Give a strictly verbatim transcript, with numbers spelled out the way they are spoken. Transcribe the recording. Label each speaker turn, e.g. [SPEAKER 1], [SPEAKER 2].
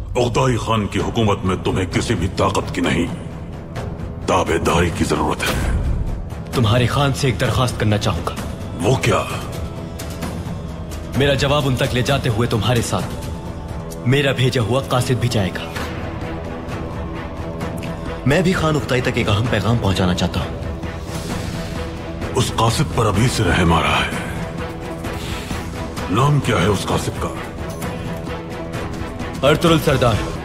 [SPEAKER 1] उक़दाई खान की हुकूमत में तुम्हें किसी भी ताकत की नहीं, ताबेदारी की जरूरत है।
[SPEAKER 2] तुम्हारे खान से एक दरखास्त करना चाहूंगा।
[SPEAKER 1] वो क्या?
[SPEAKER 2] मेरा जवाब उन तक ले जाते हुए तुम्हारे साथ मेरा भेजा हुआ कासिद भी जाएगा। मैं भी खान उक्ताई तक एक अहम पैगाम पहुंचाना चाहता हूं।
[SPEAKER 1] उस कासिद पर अभी से रहम आ रहा है। नाम क्या है उस कासिद का?
[SPEAKER 2] अर्तुगरुल सरदार।